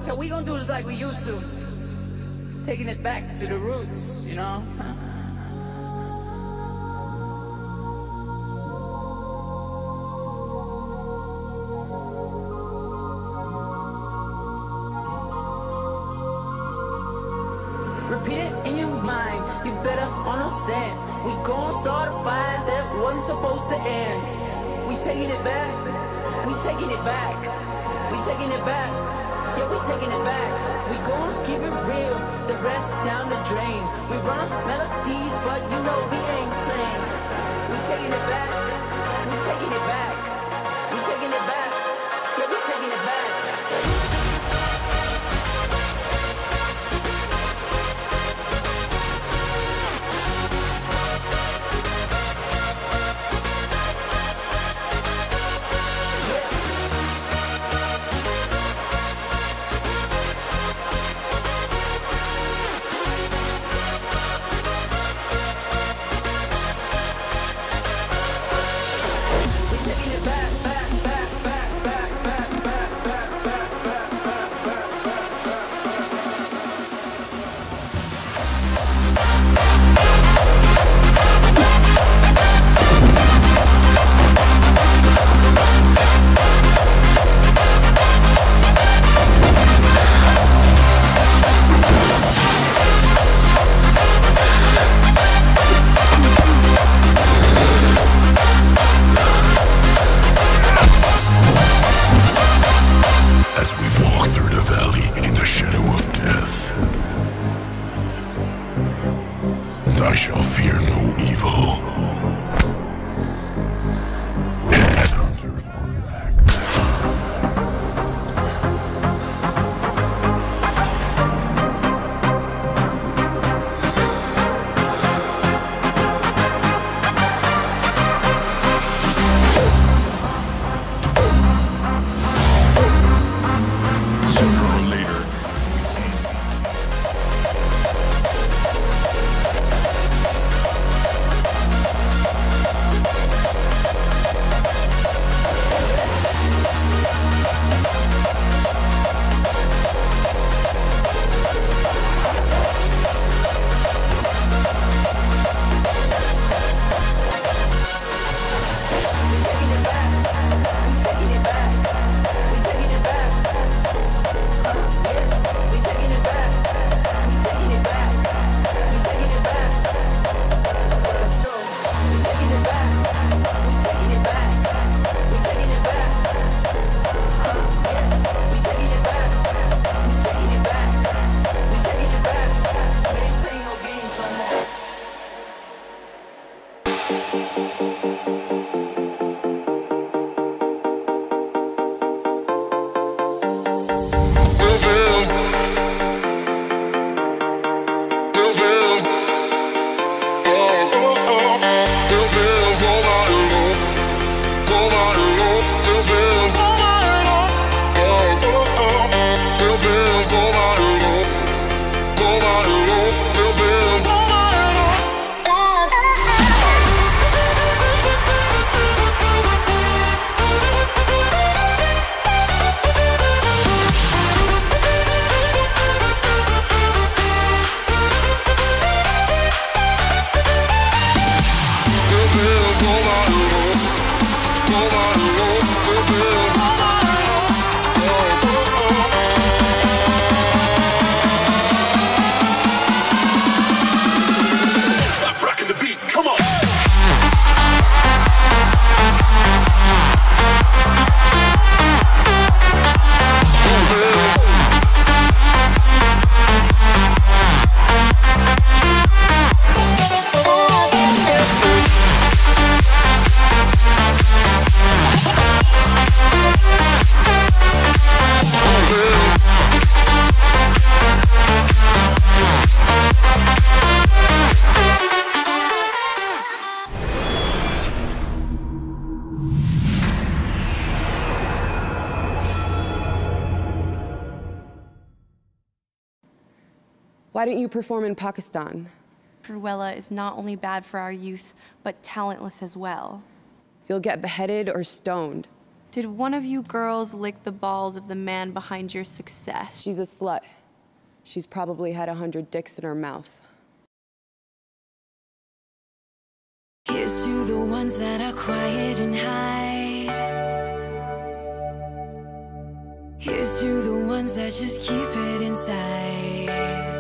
Yeah, we gonna do this like we used to. Taking it back to the roots, you know? Repeat it in your mind, you better understand. We gon' start a fire that wasn't supposed to end. We taking it back, we taking it back, we taking it back, yeah, we taking it back. We gon' keep it real, the rest down the drain. We run melodies, but you know we ain't playing. We taking it back, we taking it back, we taking it back, yeah, we taking it back. I shall fear no evil. Headhunters on back. Sooner or later, Why don't you perform in Pakistan? Cruella is not only bad for our youth, but talentless as well. You'll get beheaded or stoned. Did one of you girls lick the balls of the man behind your success? She's a slut. She's probably had 100 dicks in her mouth. Here's to the ones that are quiet and hide. Here's to the ones that just keep it inside.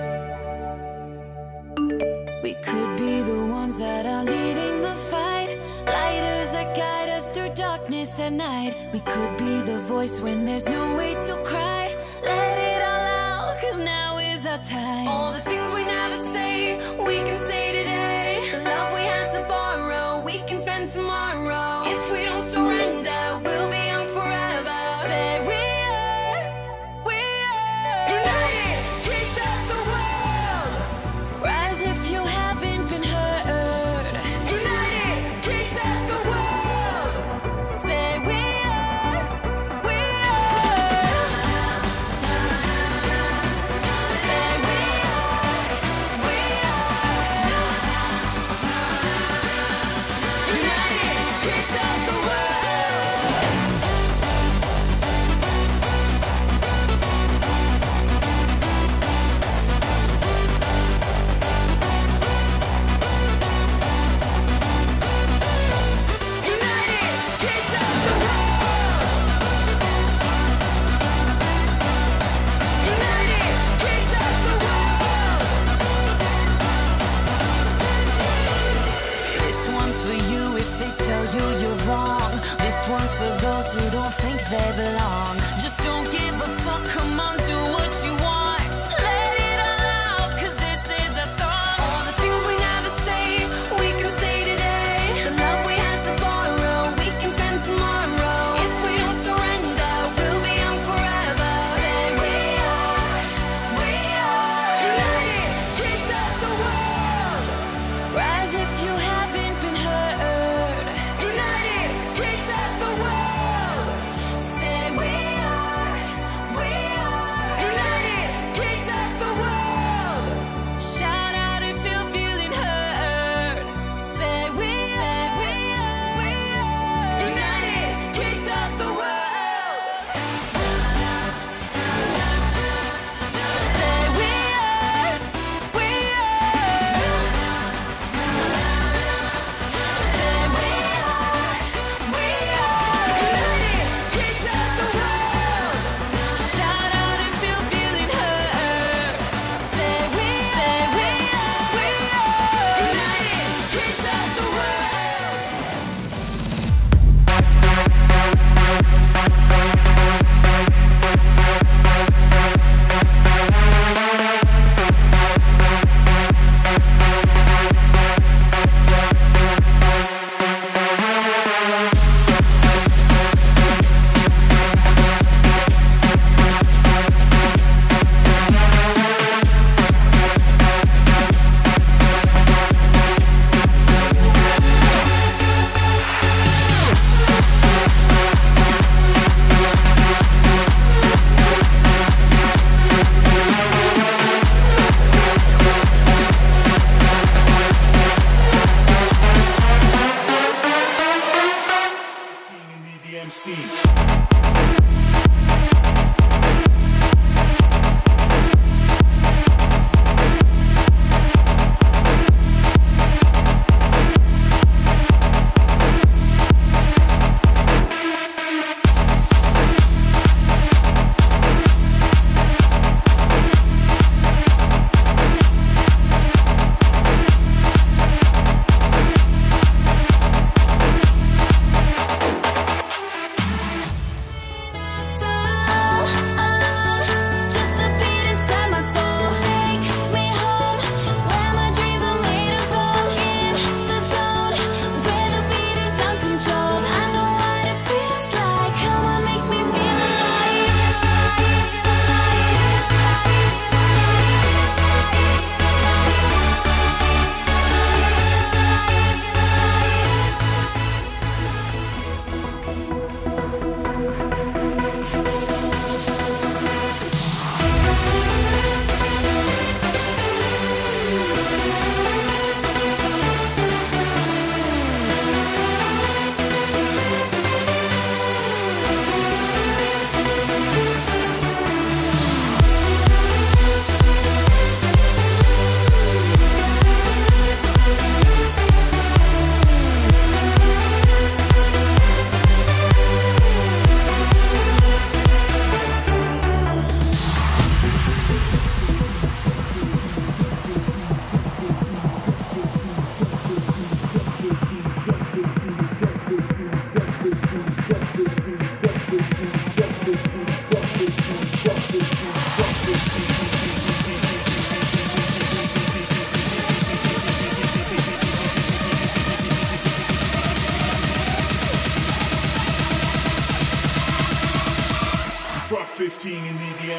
We could be the ones that are leading the fight, lighters that guide us through darkness at night. We could be the voice when there's no way to cry. Let it all out, 'cause now is our time. All the things we never say, we can say today. The love we had to borrow, we can spend tomorrow. If we don't surrender, we'll be young forever. Say we are united, kids of the world. Rise if you haven't been heard. United, kids of the world. Say we are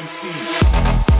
MC.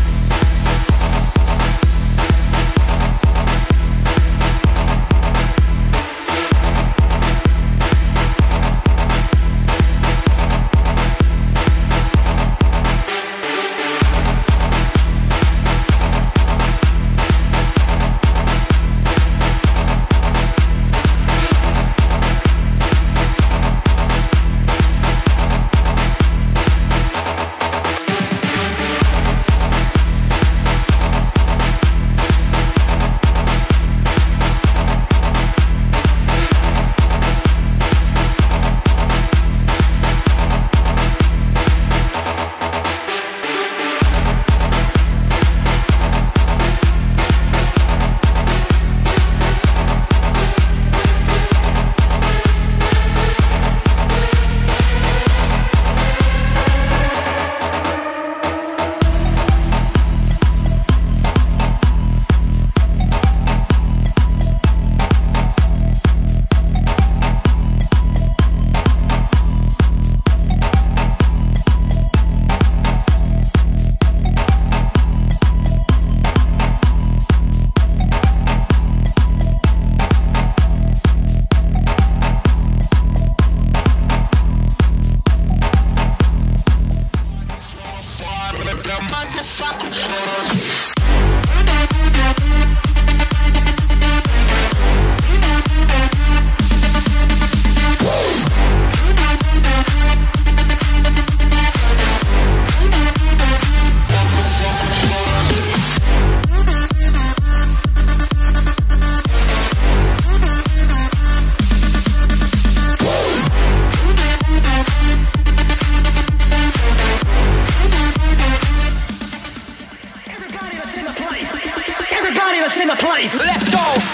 In the place. Let's go.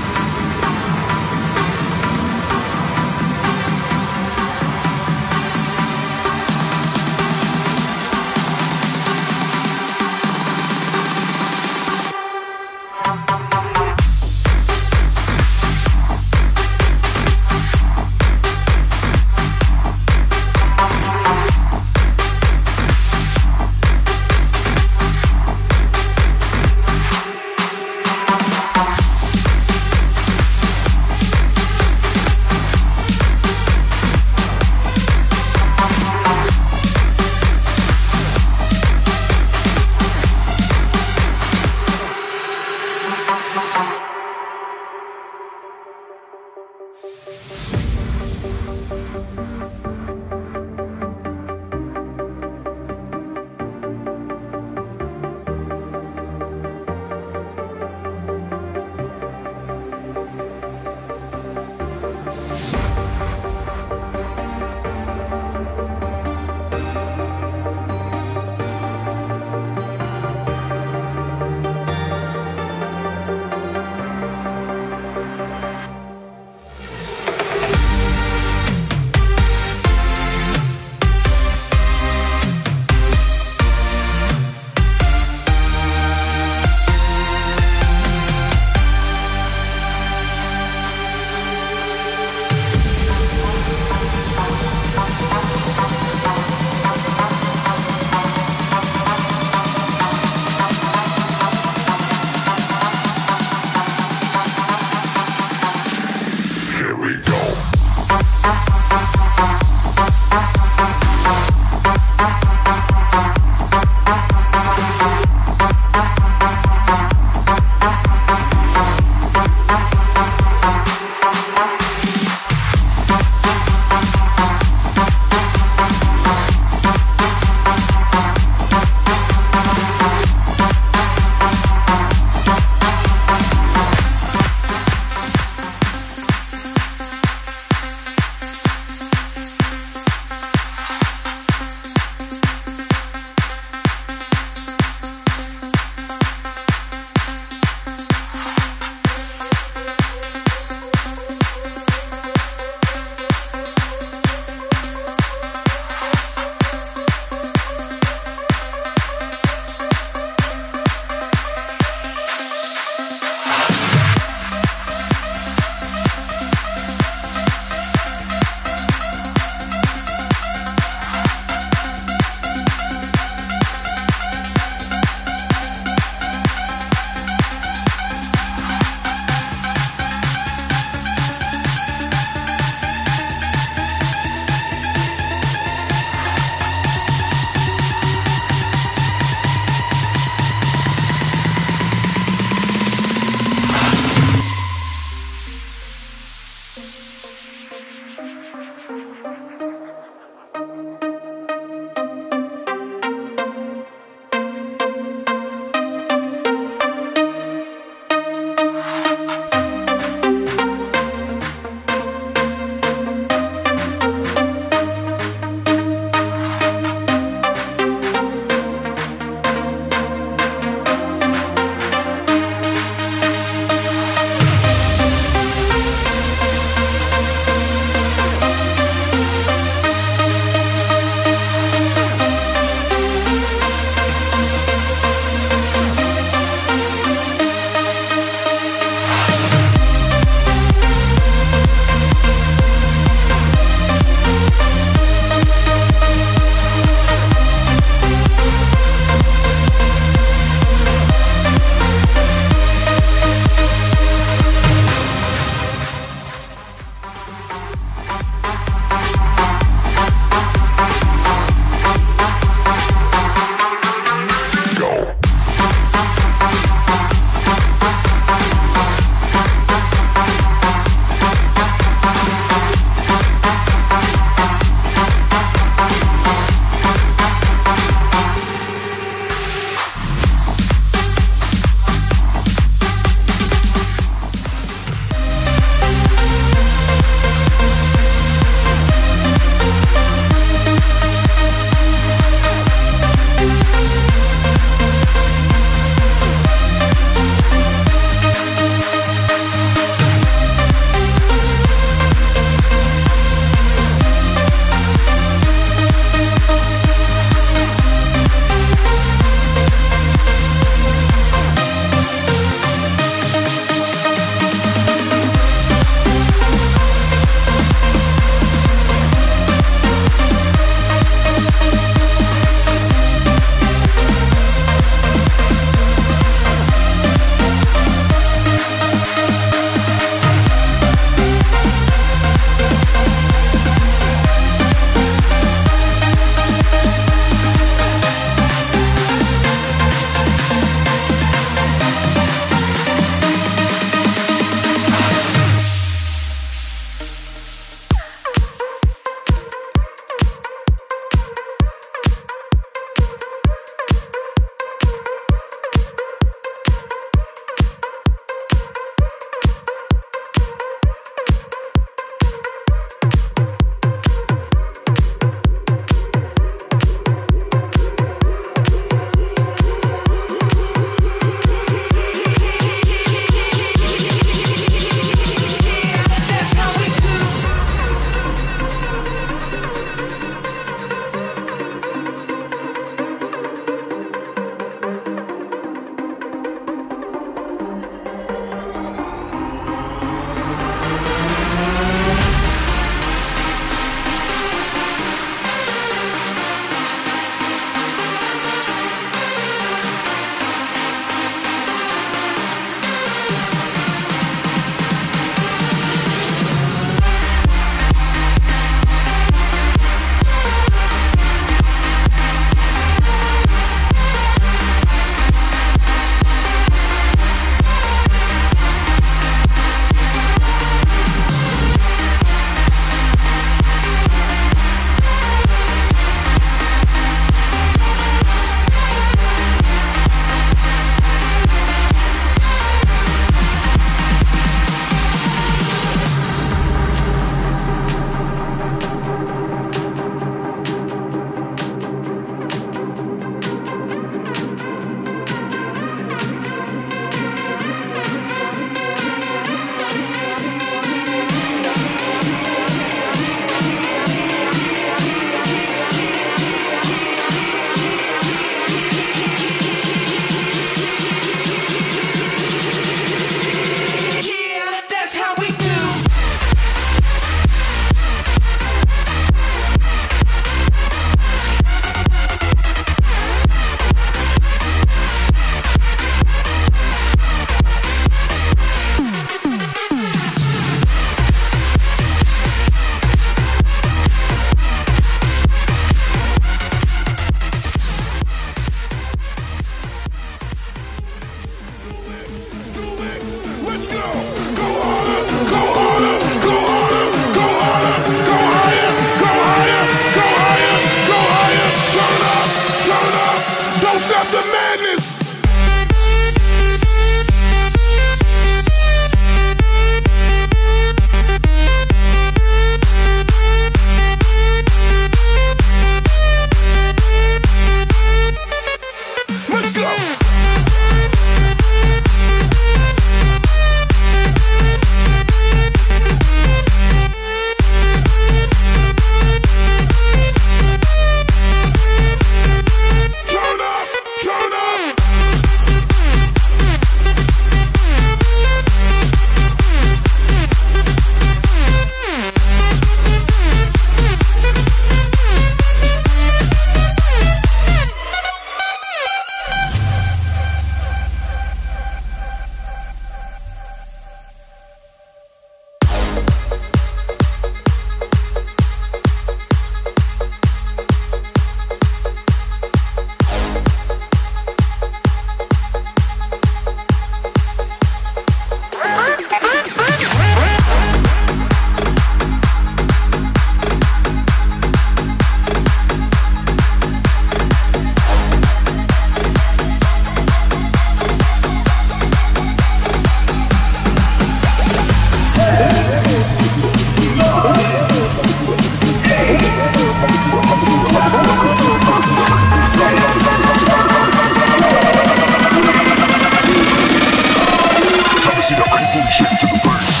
see the iPhone shake to the bass.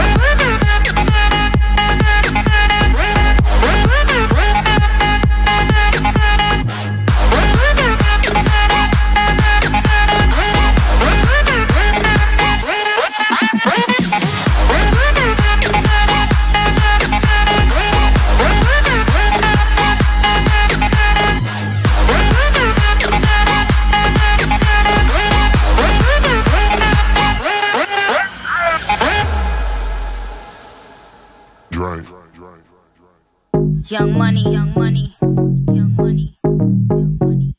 Young money, young money, young money, young money.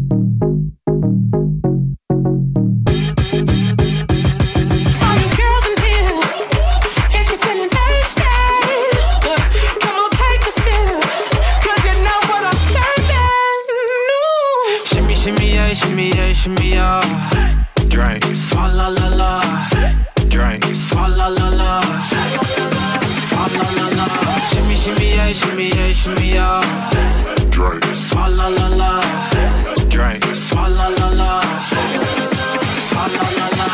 All you girls in here, if you're feeling thirsty, come on, take a sip, 'cause you know what I'm serving. No. Shimmy, shimmy, yeah, shimmy, yeah, shimmy, yeah. Drink, swalla la la. Drink, swalla la la. Swalla la la. Shimmy, shimmy, yeah, shimmy, yeah, shimmy, yeah. Drink. Swalla la la. Drink, swalla la la. Swalla la la.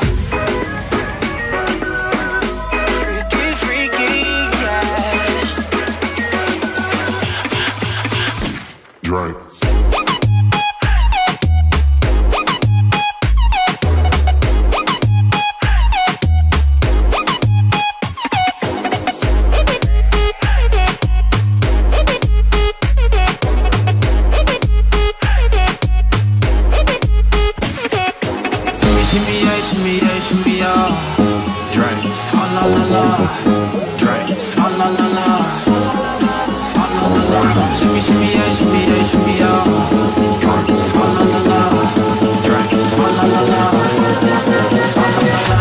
Freaky, freaky, yeah. Drink. Shimmy, yeah, shimmy, yeah. Drink, swalla la la. Drink, swalla la la. Swalla la la. Shimmy, shimmy, yeah, shimmy, yeah, shimmy, yeah. Drink, swalla la la. Drink, swalla la la. Swalla la la.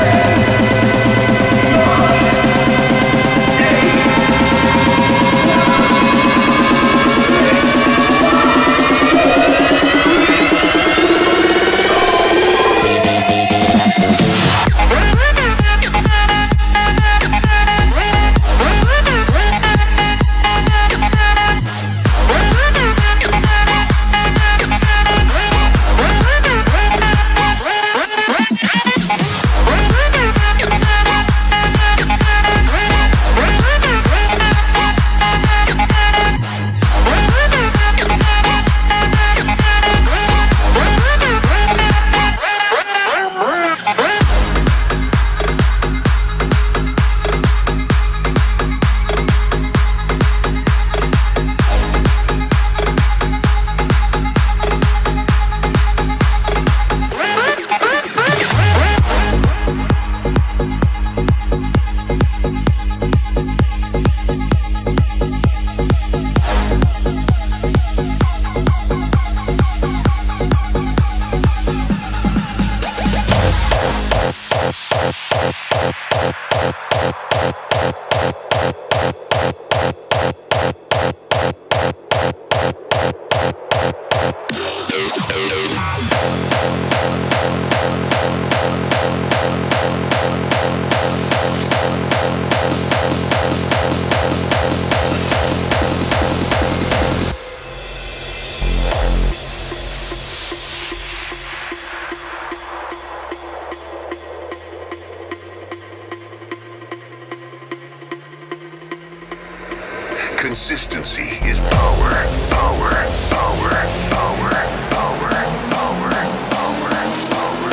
Consistency is power, power, power, power, power, power, power, power.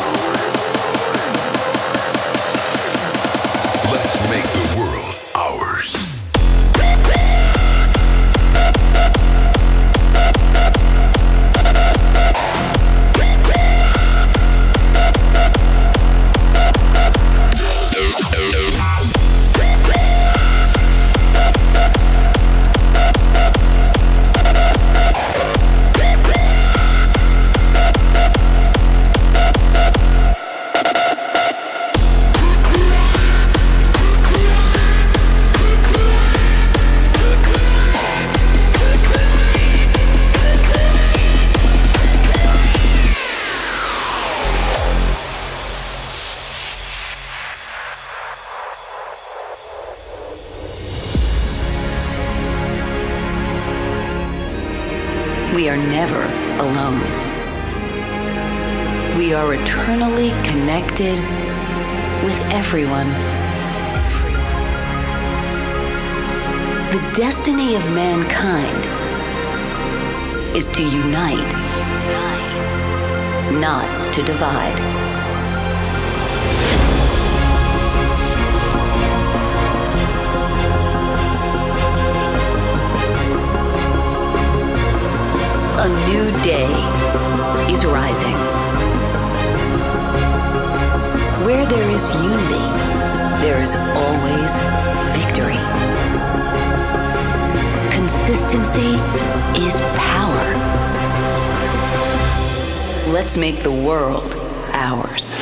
Let's make the world ours. We are never alone. We are eternally connected with everyone. The destiny of mankind is to unite, not to divide. A new day is rising. Where there is unity, there is always victory. Consistency is power. Let's make the world ours.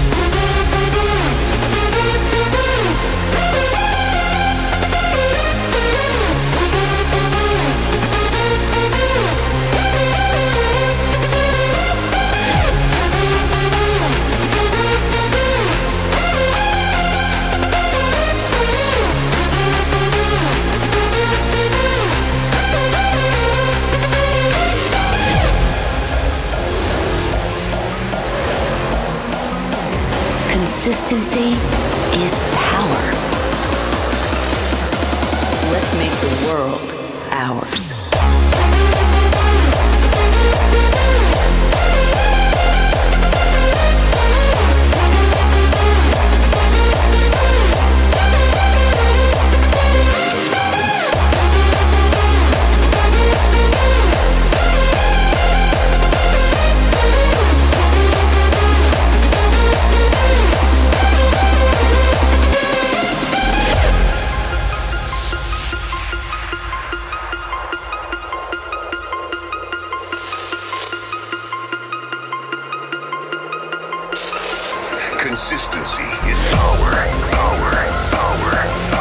Consistency is power. Let's make the world ours. Consistency is power, power, power, power.